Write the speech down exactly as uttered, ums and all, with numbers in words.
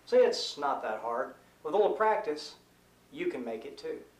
See, it's not that hard. With a little practice, you can make it too.